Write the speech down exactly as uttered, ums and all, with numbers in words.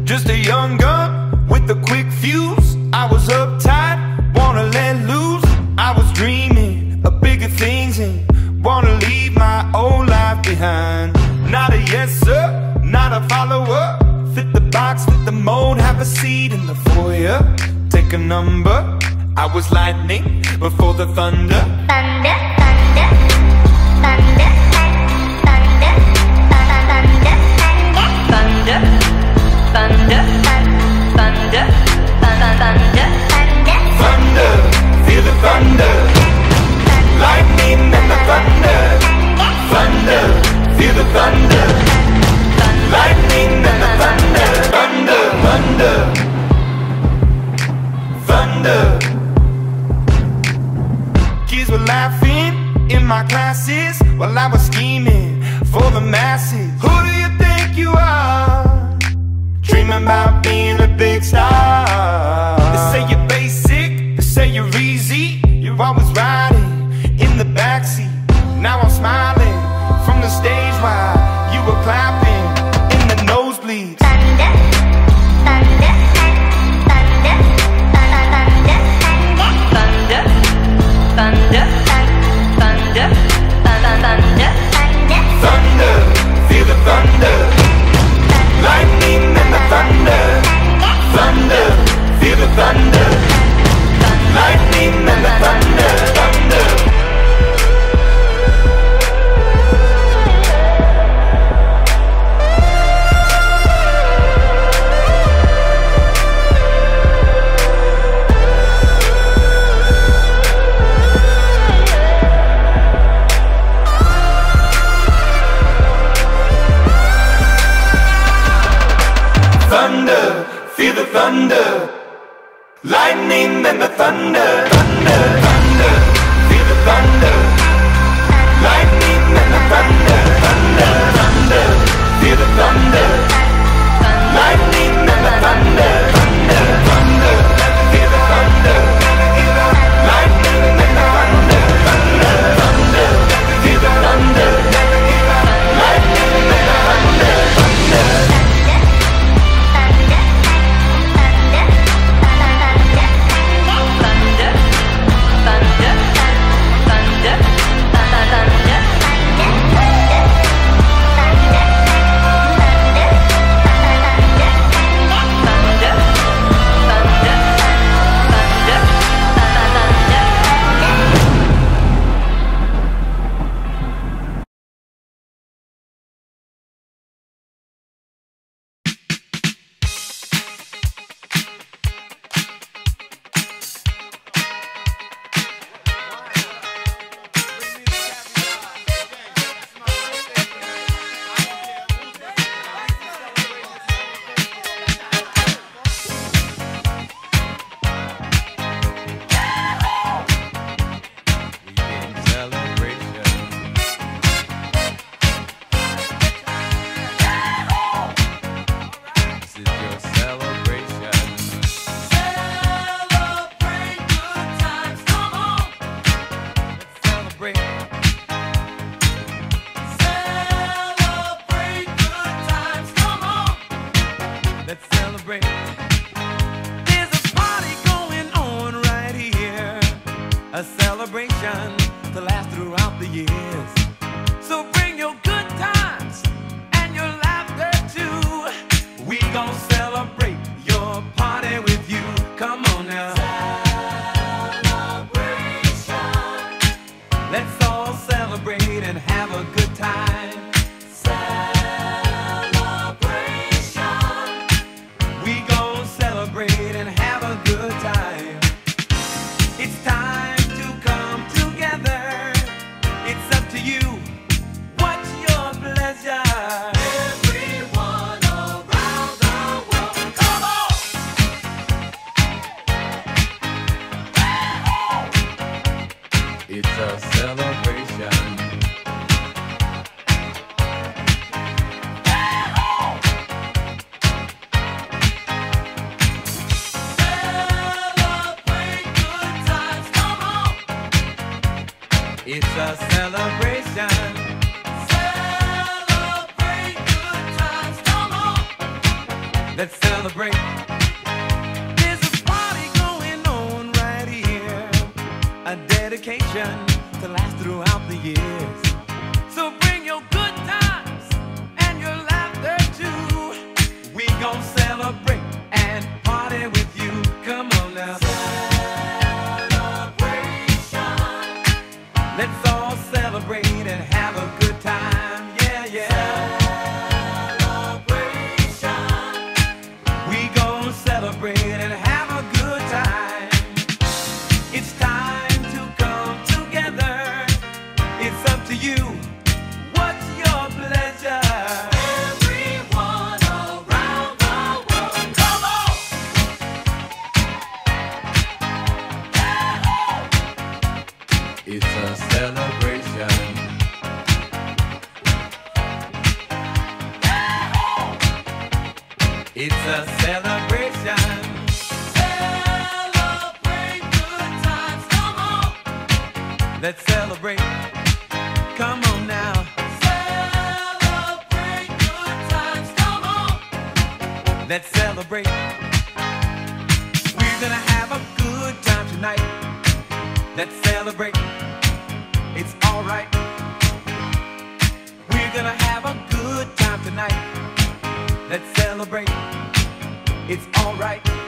Just a young gun with a quick fuse. I was uptight, wanna let loose. I was dreaming of bigger things and wanna leave my old life behind. Not a yes sir, not a follower. Fit the box, fit the mold, have a seat in the foyer. Take a number. I was lightning before the thunder. Thunder, thunder, thunder, thunder, thunder, thunder, thunder, thunder, thunder, thunder, thunder, feel the thunder. Lightning and the thunder. Thunder, feel the thunder. Lightning and the thunder. Thunder, thunder, thunder. Kids were laughing in my classes while I was scheming for the masses. Who do you think you are? Dreaming about being a big star. They say you're basic, they say you're easy. You're always riding in the backseat. Now I'm smiling from the stage while you were clapping in the nosebleeds. thunder, thunder, thunder, thunder, thunder, thunder, thunder, thunder, thunder, feel the thunder. Lightning and the thunder. Thunder, feel the thunder. Lightning and the thunder. Thunder. Thunder, feel the thunder. Lightning and the thunder. Thunder, thunder, feel the thunder. Lightning and the thunder. Thunder, thunder, feel the thunder. Lightning and the thunder. Thunder, thunder, feel the thunder. Lightning and the thunder. Thunder, thunder, feel the thunder. Lightning and the thunder. Thunder. It's a celebration. Celebrate good times, come on. Let's celebrate. There's a party going on right here, a dedication to last throughout the years. So bring your good times and your laughter too. We gon' celebrate and party with you. Come on now. Celebration. Let's all celebrate and have a good time. Yeah, yeah. Celebrate and have a good time. It's time to come together. It's up to you. What's your pleasure? Everyone around the world, come on! It's a celebration. It's a celebration. Celebrate good times, come on. Let's celebrate. Come on now. Celebrate good times, come on. Let's celebrate. We're gonna have a good time tonight. Let's celebrate. It's alright. We're gonna have a good time tonight. Let's celebrate. It's alright.